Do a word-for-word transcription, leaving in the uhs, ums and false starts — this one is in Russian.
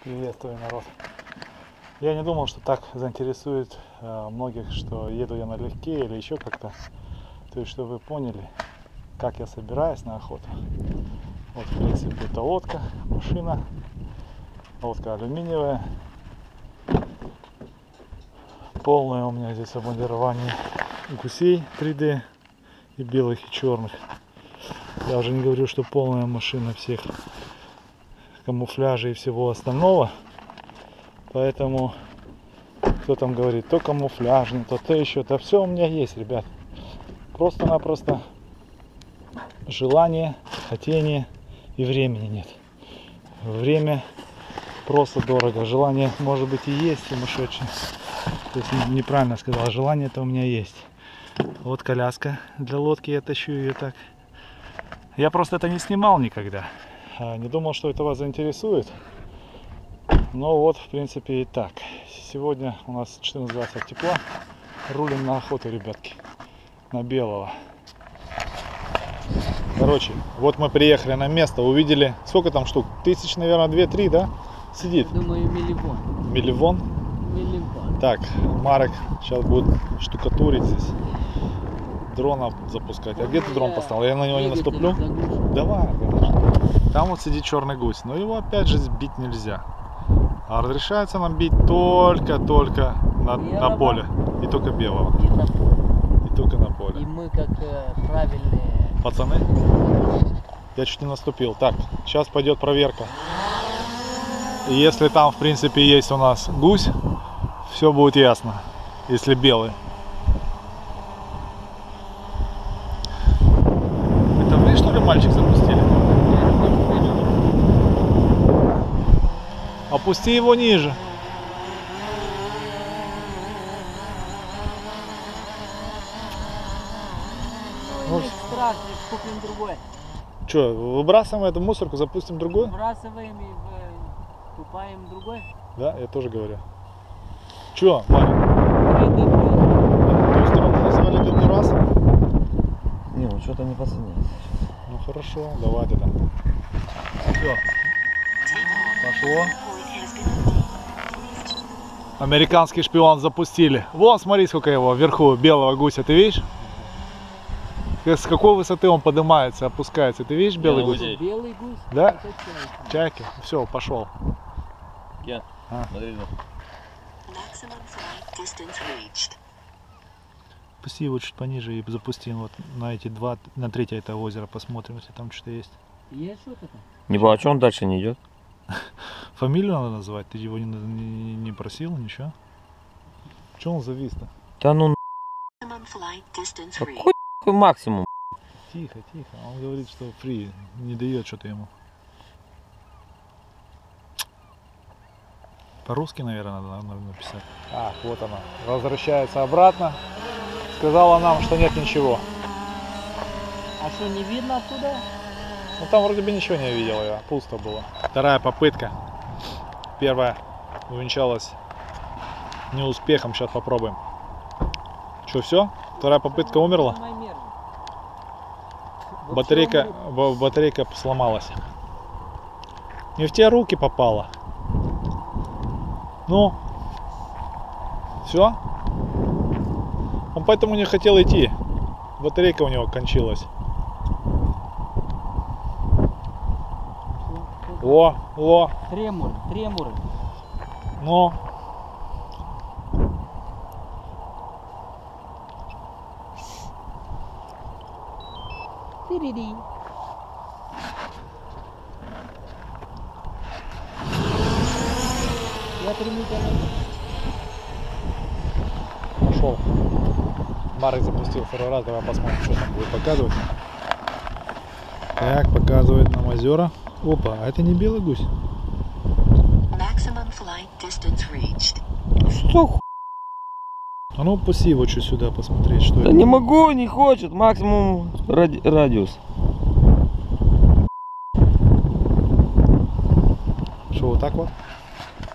Приветствую, народ. Я не думал, что так заинтересует э, многих, что еду я налегке или еще как-то. То есть, чтобы вы поняли, как я собираюсь на охоту. Вот, в принципе, это лодка, машина, лодка алюминиевая. Полное у меня здесь обмундирование гусей три дэ и белых, и черных. Я уже не говорю, что полная машина всех камуфляжей и всего остального. Поэтому кто там говорит, то камуфляжный, то то еще, то все у меня есть, ребят. Просто-напросто желание, хотение и времени нет. Время просто дорого. Желание может быть и есть сумасшедшее. То есть неправильно сказал, желание это у меня есть. Вот коляска для лодки, я тащу ее так. Я просто это не снимал никогда. Не думал, что это вас заинтересует. Но вот, в принципе, и так. Сегодня у нас четырнадцать градусов тепла. Рулим на охоту, ребятки. На белого. Короче, вот мы приехали на место, увидели, сколько там штук? Тысяч, наверное, две-три, да? Сидит. Думаю, миллион. Миллион? Миллион. Так, Марек сейчас будет штукатурить здесь. Дрона запускать. А где ты дрон поставил? Я на него не наступлю? Давай, конечно. Там вот сидит черный гусь. Но его опять же сбить нельзя. А разрешается нам бить только-только на, на поле. И только белого. И на поле. И только на поле. И мы как э, правильные... Пацаны, я чуть не наступил. Так, сейчас пойдет проверка. И если там, в принципе, есть у нас гусь, все будет ясно. Если белый. Это вы, что ли, мальчик запустили? Опусти его ниже. Ну, не страшно, купим другой. Че, выбрасываем эту мусорку, запустим другой? Выбрасываем и в... купаем другой. Да, я тоже говорю. Че, Ваня? Ту сторону назвали дым раз? Не, ну что-то не подсоединяется. Ну хорошо, давай тогда. Все. Пошло. Американский шпион запустили. Вон, смотри, сколько его вверху белого гуся, ты видишь? С какой высоты он поднимается, опускается. Ты видишь белый гусь? Белый гусь? Да? Это чайки. Чайки. Все, пошел. Я. А. Смотри, ну. Пусти его чуть пониже и запусти вот на эти два, на третье это озеро, посмотрим, если там что-то есть. Есть что-то там? Не понял, а что он дальше не идет? Фамилию надо назвать, ты его не, не, не просил, ничего? Че он завис-то? Да ну какой максимум? Тихо, тихо, он говорит, что фри, не дает что-то ему. По-русски, наверное, надо, надо написать. А, вот она, возвращается обратно. Сказала нам, что нет ничего. А что, не видно оттуда? Ну там вроде бы ничего не видел я, пусто было. Вторая попытка. Первая увенчалась неуспехом, сейчас попробуем. Что, все? Вторая попытка умерла? Батарейка, батарейка сломалась. Не в те руки попала. Ну, все? Он поэтому не хотел идти. Батарейка у него кончилась. О, о. Тремор, тремор. Ну. Тирири. Я примитивно. Пошел. Марек запустил второй раз, давай посмотрим, что там будет показывать. Так, показывает нам озера. Опа, а это не белый гусь? Что ху... А ну пусти его чуть сюда посмотреть, что Да это. не могу, не хочет, максимум ради... радиус. Что, вот так вот?